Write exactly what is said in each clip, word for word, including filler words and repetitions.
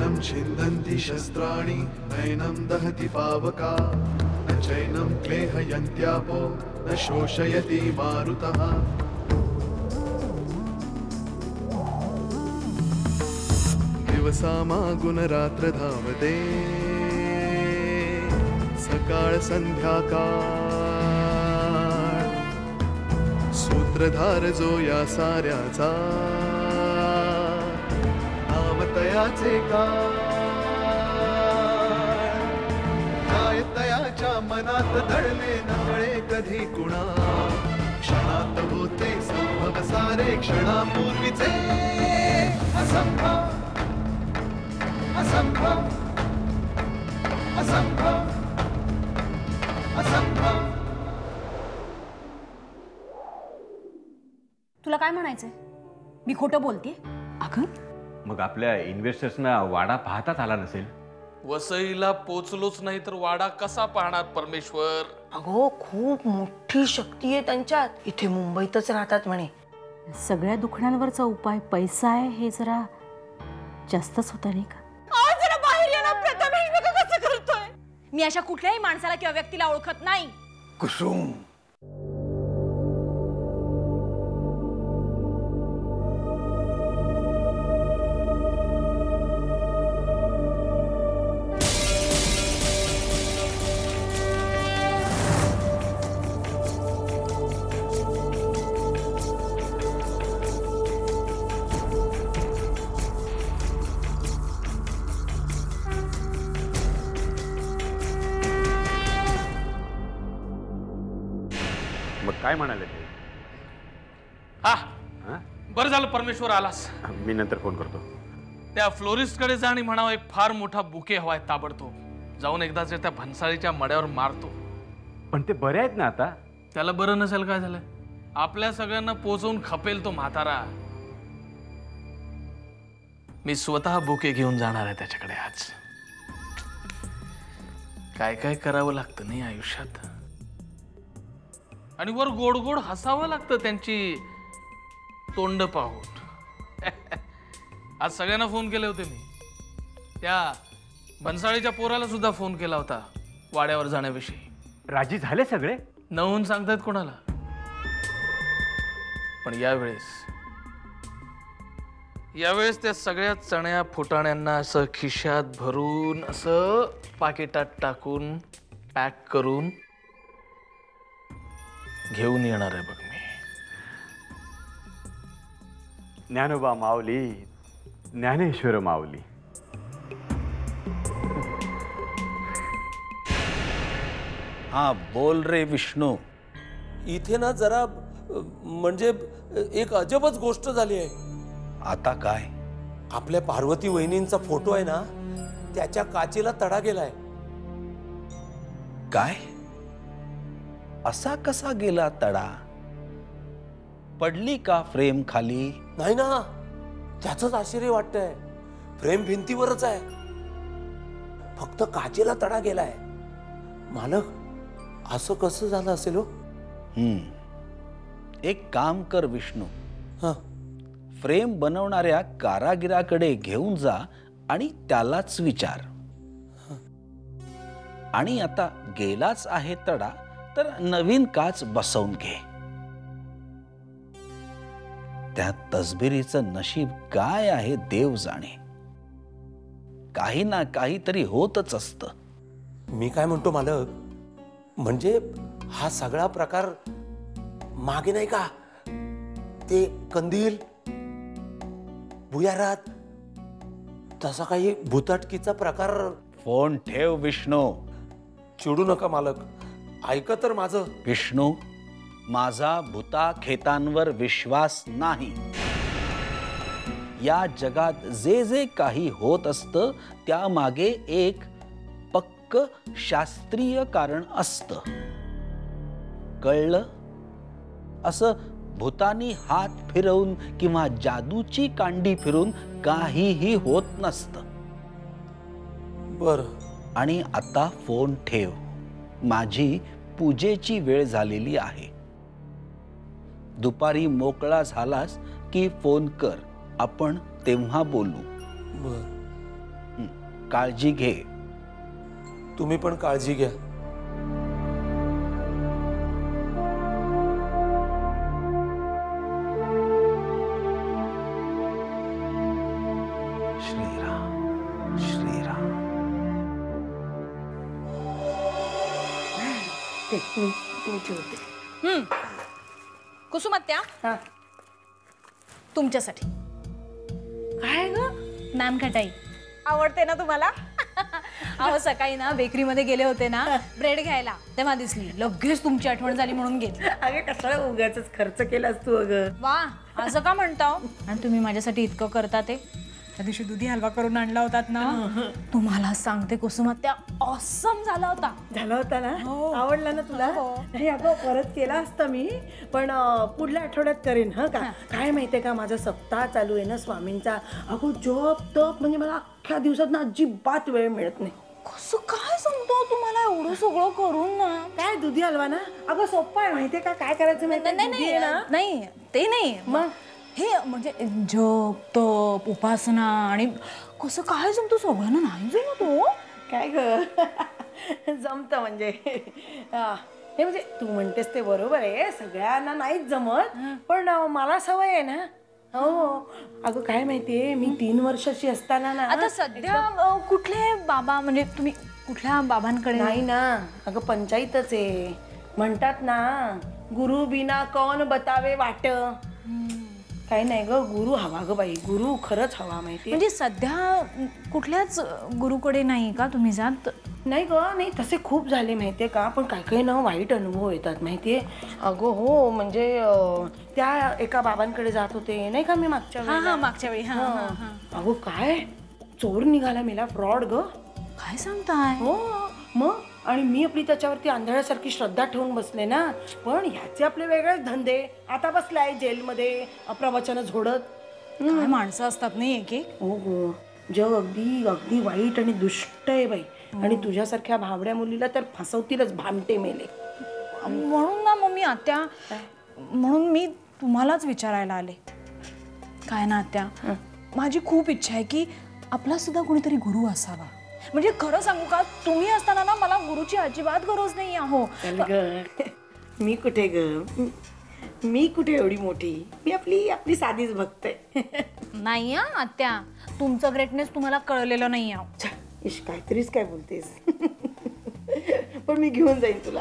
नैनं छिन्दन्ति शस्त्राणि नैनं दहति पावका न चैनं क्लेहयन्त्यापो न शोषयति मारुतः दिवसामागुणरात्र धावते सकाळ संध्याकाळ सूत्रधार जो या साऱ्याचा नामतयाचे काळ काय तयाच्या मनात दडले नकळे कधी कुणा क्षणात होते संभव सारे क्षणापूर्वीचे असंभव असंभव असंभव असंभव. तुला काय म्हणायचंय? मी खोटं बोलते? अगं मग आपल्या इन्व्हेस्टर्सना वाडा पाहताच आला नसेल. वसईला पोचलोच नाही तर वाडा कसा पाहणार परमेश्वर? अगो खूप मोठी शक्ती आहे त्यांच्यात. इथे मुंबईतच राहतात म्हणे. सगळ्या दुखण्यांवरचा उपाय पैसा आहे हे जरा जास्तच होता नाही का? जरा बाहेर ये ना प्रथमेश, बघ कसं करतोय. मी अशा कुठल्याही माणसाला किंवा व्यक्तीला ओळखत नाही. कुसुम, मग काय म्हणाले ते? हा हा? बरं झालं परमेश्वर आलास. मी नंतर फोन करतो. त्या फ्लोरिस्ट कडे जा आणि म्हणावं एक फार मोठा बुके हवाय ताबडतोब. जाऊन एकदाच त्या भन्साळीच्या मड्यावर मारतो. पण ते बरे आहेत ना आता? त्याला बरं नसेल काय झालं? आपल्या सगळ्यांना पोचवून खपेल तो म्हातारा. मी स्वतः बुके घेऊन जाणार आहे त्याच्याकडे आज. काय काय करावं लागतं नाही आयुष्यात. आणि वर गोड गोड हसावं लागतं त्यांची तोंड पाहून. आज सगळ्यांना फोन केले होते मी. त्या भन्साळीच्या पोराला सुद्धा फोन केला होता वाड्यावर जाण्याविषयी. राजी झाले सगळे? नवून सांगतायत कोणाला. पण यावेळेस यावेळेस त्या सगळ्या चण्या फुटाण्यांना असं खिशात भरून असं पाकिटात टाकून पॅक करून घेऊन येणार आहे बघ मी. ज्ञानोबा माऊली, ज्ञानेश्वर माऊली. हा बोल रे विष्णू. इथे ना जरा म्हणजे एक अजबच गोष्ट झाली आहे. आता काय? आपल्या पार्वती वहिनींचा फोटो आहे ना, त्याच्या काचेला तडा गेलाय. काय? असा कसा गेला तडा? पडली का फ्रेम खाली? नाही ना, त्याचंच आश्चर्य वाटतंय. फ्रेम भिंतीवरच आहे, फक्त काचेला तडा गेलाय. मालक, असं कसं झालं असेल हो? हम्म एक काम कर विष्णू. हा, फ्रेम बनवणाऱ्या कारागिराकडे घेऊन जा आणि त्यालाच विचार. आणि आता गेलाच आहे तडा तर नवीन काच बसवून घे. त्या तसबिरीचं नशीब काय आहे देव जाणे. काही ना काहीतरी होतच असतं. मी काय म्हणतो मालक, म्हणजे हा सगळा प्रकार मागे नाही का ते कंदील भुयारात, तसा काही भूताटकीचा प्रकार? फोन ठेव विष्णू. चिडू नका मालक, ऐका तर माझं. विष्णू, माझा भूता खेतांवर विश्वास नाही. या जगात जे जे काही होत असतं त्यामागे एक पक्क शास्त्रीय कारण असतं. कळलं? असं भूतानी हात फिरवून किंवा जादूची कांडी फिरून काहीही होत नसतं. बर. आणि आता फोन ठेव. माझी पूजेची वेळ झालेली आहे. दुपारी मोकळा झालास की फोन कर, आपण तेव्हा बोलू. बर. हं. काळजी घे. तुम्ही पण काळजी घ्या. श्रीराम श्रीराम. ते मी मी ठेवते. कुसुमात्या हा तुमच्यासाठी काय ग? नान खटाई आवडते ना तुम्हाला? अहो सकाळी ना बेकरीमध्ये गेले होते ना ब्रेड घ्यायला, तेव्हा दिसली, लगेच तुमची आठवण झाली म्हणून घेतली. अगे कशाला उगाचच खर्च केलास तू अगं. वा असं का म्हणता? आणि तुम्ही माझ्यासाठी इतकं करता ते. त्या दिवशी दुधी हलवा करून आणला होतात ना, तुम्हाला सांगते कुसुमात्या ऑसम झाला होता. झाला होता ना? हो. आवडला ना तुला? हो. नाही अगं परत केला असता मी, पण अं, पुढल्या आठवड्यात करेन. हा का? काय माहितीये का, माझा सप्ताह चालू आहे ना स्वामींचा. अगो जप तप म्हणजे मला अख्ख्या दिवसात ना अजिबात वेळ मिळत नाही. कसं काय सांगतो तुम्हाला एवढं सगळं करून ना? काय दुधी हलवा ना अगं सोपं आहे माहितीये का, काय करायचं माहितीये? नाही दुधी आहे ना, नाही ते नाही, मग हे म्हणजे जप तप उपासना आणि कसं काय जमतो सगळ्यांना नाही जमतो. काय ग जमत म्हणजे हा, हे म्हणजे तू म्हणतेस ते बरोबर आहे, सगळ्यांना नाहीच जमत, पण अं, मला सवय आहे ना. हो अगं काय माहितीये, मी तीन वर्षाची असताना ना, आता सध्या अ, कुठले बाबा म्हणजे तुम्ही कुठल्या बाबांकडे? नाही ना अगं पंचायतच आहे. म्हणतात ना गुरु बिना कौन बतावे वाट. काही नाही ग, गुरु हवा ग बाई, गुरु खरंच हवा माहिती. म्हणजे सध्या कुठल्याच गुरुकडे नाही का तुम्ही जात? नाही ग, नाही तसे खूप झाले माहितीये का, पण काही काही ना वाईट अनुभव येतात माहितीये. अगं हो म्हणजे अं, त्या एका बाबांकडे जात होते नाही का मी मागच्या हा वेळेला. हा मागच्या वेळी. हा हा हा. अगो काय चोर निघाला मेला, फ्रॉड ग. काय सांगताय? हो मग, आणि मी आपली त्याच्यावरती आंधळ्यासारखी श्रद्धा ठेवून बसले ना, पण ह्याचे आपले वेगळेच धंदे. आता बसलाय जेलमध्ये प्रवचन झोडत. काय माणसं असतात नाही एक एक. हो गो, जग अगदी अगदी वाईट आणि दुष्ट आहे बाई. आणि तुझ्यासारख्या भाबड्या मुलीला तर फसवतीलच, भामटे मेले. म्हणून ना मग मी आत्या, म्हणून मी तुम्हालाच विचारायला आले. काय ना आत्या, माझी खूप इच्छा आहे की आपला सुद्धा कोणीतरी गुरु असावा. म्हणजे खरं सांगू का, तुम्ही असताना ना मला गुरुची अजिबात गरज नाही. अहो चल ग, मी कुठे ग, मी कुठे एवढी मोठी, मी आपली आपली साधीच भक्त आहे. नाही हा आत्या, तुमचं ग्रेटनेस तुम्हाला कळलेलं नाही. आहो छा, इश काहीतरीच काय बोलतेस. पण मी घेऊन जाईन तुला.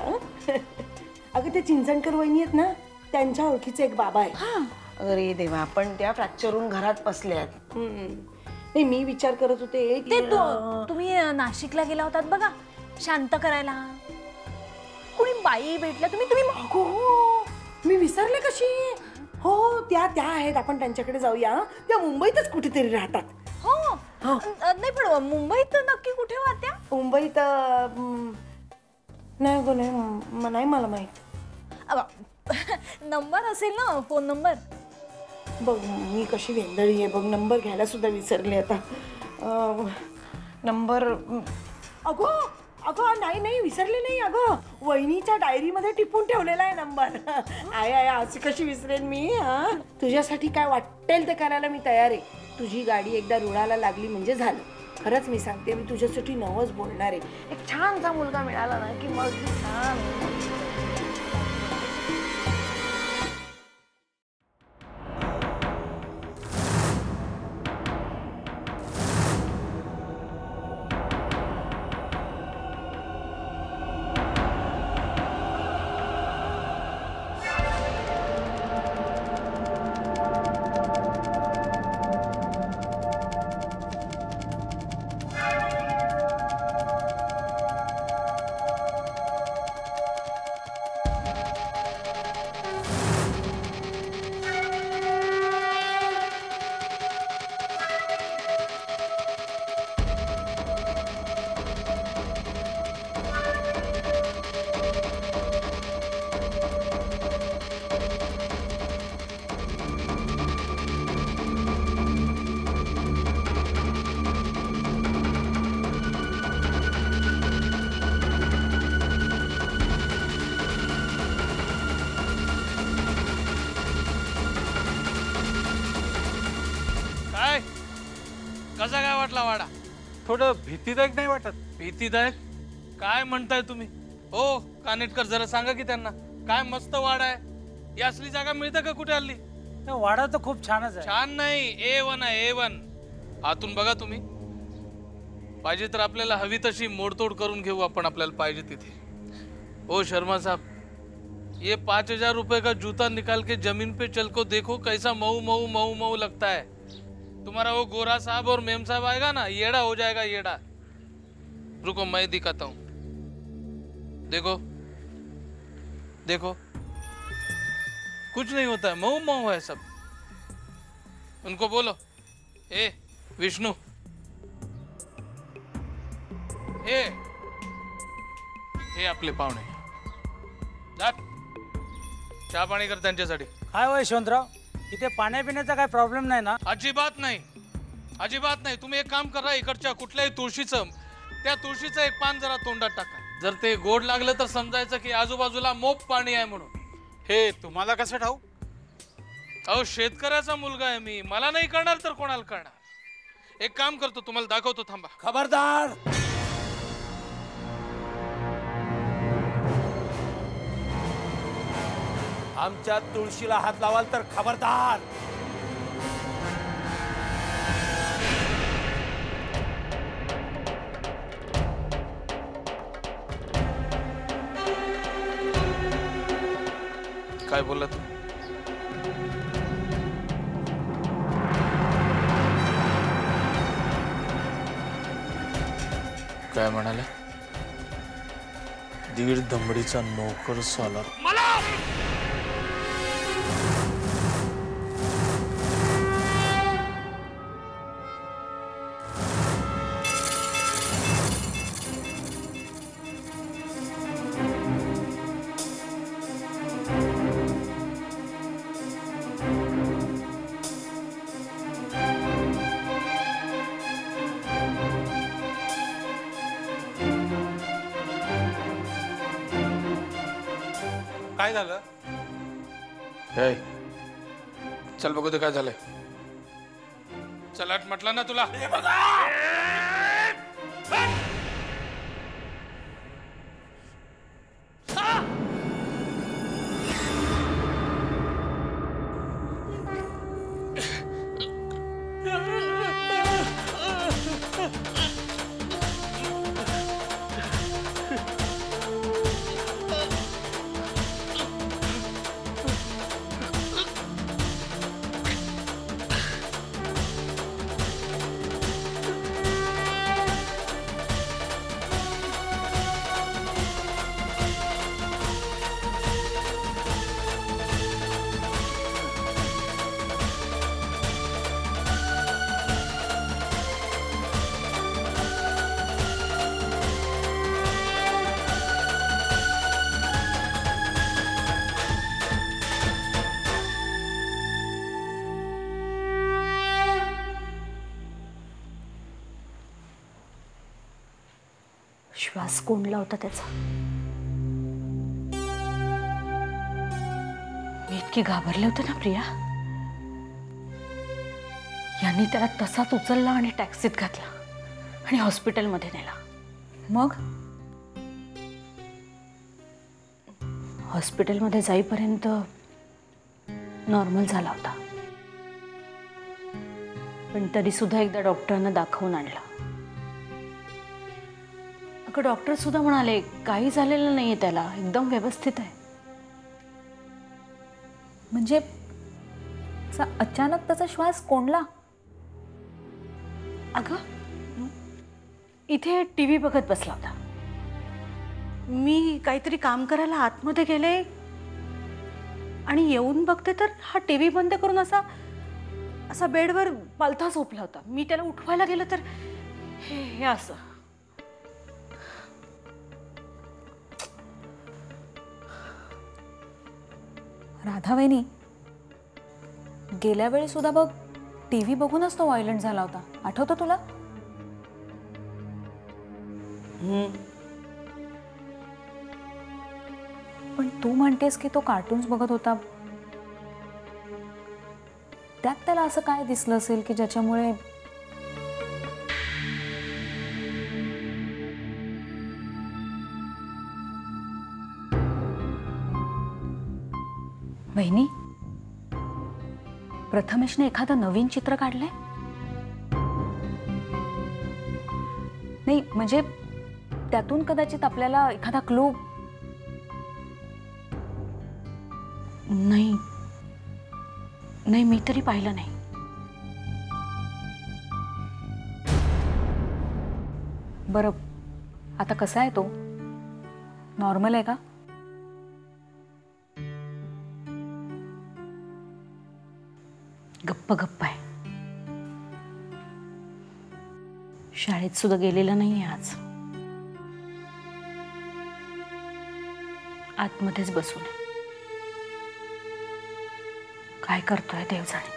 अगं ते चिंचणकर वहिनी आहेत ना, त्यांच्या ओळखीचे एक बाबा आहे. अरे देवा, पण त्या फ्रॅक्चरून घरात बसल्यात. नाही मी विचार करत होते की ते तो तुम्ही नाशिकला गेला होतात बघा शांत करायला, कुणी बाई भेटल्या तुम्ही तुम्ही अगो हो, मी विसरले कशी. हो त्या त्या आहेत, आपण त्यांच्याकडे जाऊया. त्या मुंबईतच कुठेतरी राहतात. हो अ, नाही पण मुंबईत नक्की कुठे होत्या? मुंबईत अं, नाही गो नाही म- नाही मला माहित. नंबर असेल ना, फोन नंबर. बघ मी कशी वेंदळी आहे बघ, नंबर घ्यायला सुद्धा विसरले आता. अं, नंबर अगो अगं नाही नाही विसरले नाही. अगं वहिनीच्या डायरीमध्ये टिपून ठेवलेला आहे नंबर. आय आय अशी कशी विसरेन मी. हा तुझ्यासाठी काय वाटेल ते करायला मी तयार आहे. तुझी गाडी एकदा रुळाला लागली म्हणजे झालं. खरंच मी सांगते, मी तुझ्यासाठी नवच बोलणार आहे. एक छानसा मुलगा मिळाला ना की मग छान. काय कसा काय वाटला वाडा? थोडं भीतीदायक नाही वाटत? भीतीदायक काय म्हणताय तुम्ही? हो कानेटकर, जरा सांगा की त्यांना. काय मस्त वाडा आहे. ही असली जागा मिळते का कुठे हल्ली? वाडा तर खूप छानच आहे. छान नाही, ए वन आहे, ए वन. आतून बघा तुम्ही. पाहिजे तर आपल्याला हवी तशी मोडतोड करून घेऊ आपण, आपल्याला पाहिजे तिथे. ओ शर्मा साहब, ये पांच हजार रुपए का जूता निकाल के जमीन पे चल को देखो, कैसा मऊ मऊ मऊ मऊ लगता है. तुम्हारा वो गोरा साहब और मेम साहब आएगा ना, येड़ा हो जाएगा, येड़ा. रुको मैं दिखाता हूं. देखो देखो, कुछ नहीं होता है, मऊ मऊ है सब. उनको बोलो, ए विष्णु, ए हे आपले पाहुणे, जा चहा पाणी कर त्यांच्यासाठी. काय हो यशवंतराव, इथे पाण्या पिण्याचा काय प्रॉब्लेम नाही ना? अजिबात नाही, अजिबात नाही. तुम्ही एक काम करा, इकडच्या कुठल्याही तुळशीचं, त्या तुळशीचं एक पान जरा तोंडात टाका. जर ते गोड लागलं तर समजायचं की आजूबाजूला मोप पाणी आहे म्हणून. हे तुम्हाला कसं ठाऊ? अहो शेतकऱ्याचा मुलगा आहे मी, मला नाही कळणार तर कोणाला कळणार. एक काम करतो, तुम्हाला दाखवतो, थांबा. खबरदार, आमच्या तुळशीला हात लावाल तर खबरदार. काय बोलला तू? काय म्हणाला? दीड दमडीचा नोकर साला मला. काय झालं? हे चल बघू ते काय झालंय. चलाट म्हटलं ना तुला. श्वास कोंडला होता त्याचा. मी इतकी घाबरले होते ना प्रिया. यांनी त्याला तसाच उचलला आणि टॅक्सीत घातला आणि हॉस्पिटलमध्ये नेला. मग हॉस्पिटलमध्ये जाईपर्यंत नॉर्मल झाला होता, पण तरी सुद्धा एकदा डॉक्टरांना दाखवून आणला. अगं डॉक्टर सुद्धा म्हणाले काही झालेलं नाहीये त्याला, एकदम व्यवस्थित आहे. म्हणजे असा अचानक त्याचा श्वास कोंडला? अगं इथे टीव्ही बघत बसला होता. मी काहीतरी काम करायला आतमध्ये गेले आणि येऊन बघते तर हा टीव्ही बंद करून असा असा बेडवर पालथा झोपला होता. मी त्याला उठवायला गेलं तर हे हे असं. राधा वहिनी, गेल्या वेळी सुद्धा बघ टीव्ही बघूनच तो व्हायलंट झाला होता, आठवतं तुला? पण तू म्हणतेस की तो कार्टून्स बघत होता, त्यात त्याला असं काय दिसलं असेल की ज्याच्यामुळे बहिणी, प्रथमेशने एखादं नवीन चित्र काढलंय? नाही म्हणजे त्यातून कदाचित आपल्याला एखादा क्लू. नाही नाही मी तरी पाहिलं नाही. बरं, आता कसा आहे तो? नॉर्मल आहे का? गप्प गप्प आहे. शाळेत सुद्धा गेलेला नाहीये आज. आतमध्येच बसून आहे. काय करतोय देव जाणे.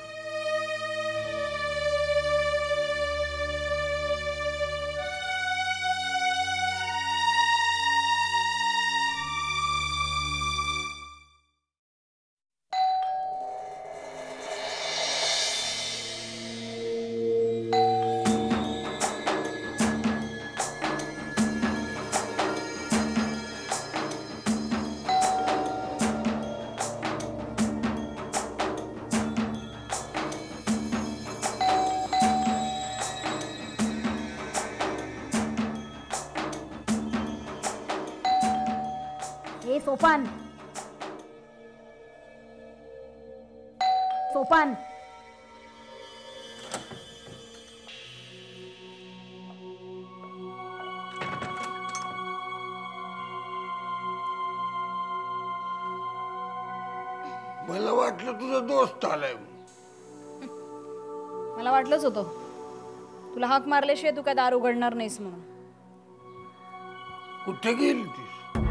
सोपान सोपान मला वाटलं तुझा दोस्त आलाय. मला वाटलंच होतं तुला हाक मारल्याशिवाय तू काय दार उघडणार नाहीस म्हणून. कुठे गेली तीस?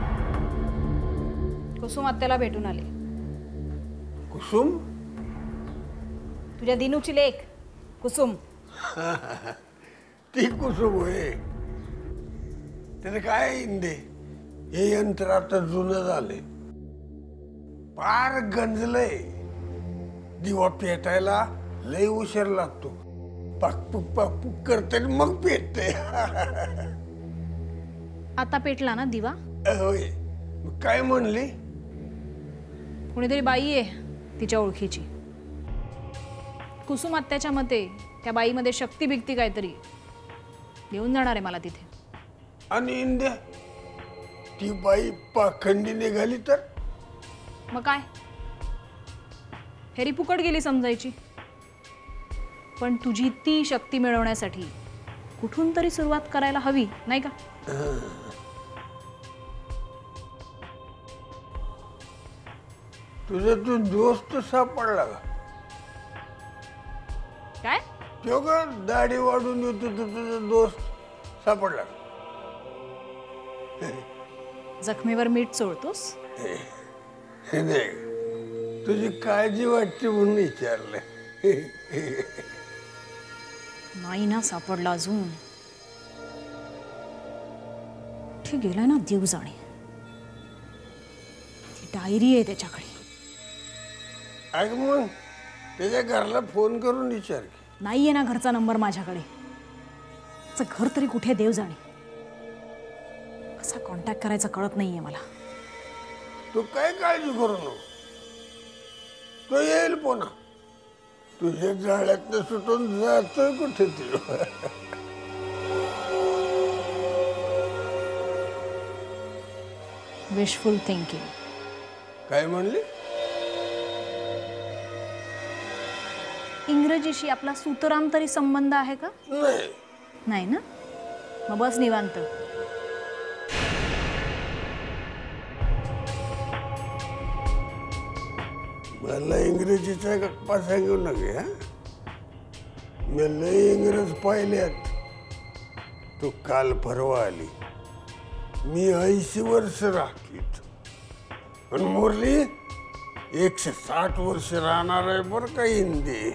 कुसुम आत्याला भेटून आले. कुसुम? तुझ्या दिनूची लेक कुसुम. ती कुसुम होय. त्याने काय इंदे, हे यंत्र आता जुनं झालंय, फार गंजलंय. दिवा पेटायला लय उशीर लागतो. पाकपूक पाकपूक करते मग पेटते. आता पेटला ना दिवा? होय. काय म्हणली? कोणीतरी बाई आहे तिच्या ओळखीची. कुसुम आत्याच्या मते त्या बाईमध्ये शक्ती बिकती काहीतरी घेऊन जाणार आहे मला तिथे. आणि इंद्या ती बाई पाखंडी निघाली तर? मग काय, फेरी फुकट गेली समजायची. पण तुझी ती शक्ती मिळवण्यासाठी कुठून तरी सुरुवात करायला हवी नाही का? तुझा तू दोस्त सापडला का? काय तो का दाढी वाढून येतो तो तुझा दोस्त सापडला? जखमीवर मीठ चोळतोस? नाही, तुझी काळजी वाटते म्हणून विचारलं. नाही ना सापडला अजून. ठीक गेलाय ना देव जाणे. ती डायरी आहे त्याच्याकडे. अग मग त्याच्या घरला फोन करून विचार. नाहीये ना घरचा नंबर माझ्याकडे. त्याचं घर तरी कुठे देव जाणे. कसा कॉन्टॅक्ट करायचा कळत नाहीये मला. तू काय काळजी करू नको, तो येईल पुन्हा. तुझ्या जाळ्यातनं सुटून जातोय कुठे तू. Wishful thinking. काय म्हणली? इंग्रजीशी आपला सुतराम तरी संबंध आहे का? नाही. नाही ना, मग बस निवांत. मला इंग्रजीचा गप्पा सांगू नये. हा, मी लय इंग्रज पाहिल्यात. तू काल परवा आली, मी ऐंशी वर्ष राहतोय पण मुरली एकशे साठ वर्ष राहणार आहे बरं का हिंदी.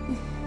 आहे